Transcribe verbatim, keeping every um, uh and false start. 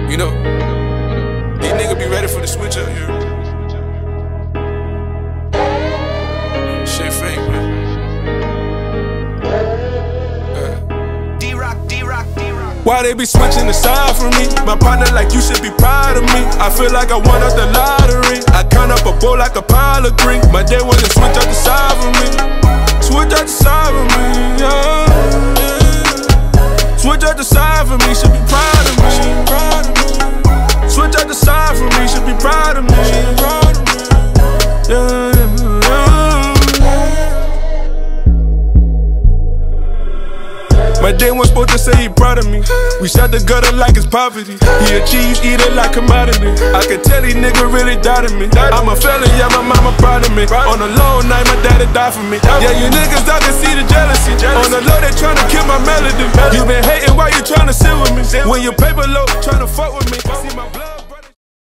You know, these niggas be ready for the switch up here. Shit fake, man. Why they be switching the side from me? My partner like you should be proud of me. I feel like I won up the lottery. I count up a bowl like a pile of green. My day wanna switch up the side from me. Switch up the side from me, yeah, yeah. Switch up the side from me, should be proud of me. Switch up the side from me, should be proud of me. Yeah, yeah. My day one supposed to say he proud of me. We shot the gutter like it's poverty. He a cheese eater like commodity. I can tell these niggas really doubted me. I'm a felon, yeah, my mama proud of me. On a long night, my daddy died for me. Yeah, you niggas, I can see the jealousy. On the low, they tryna kill my melody. You been hating while you tryna sit with me. When your paper low, tryna fuck with me.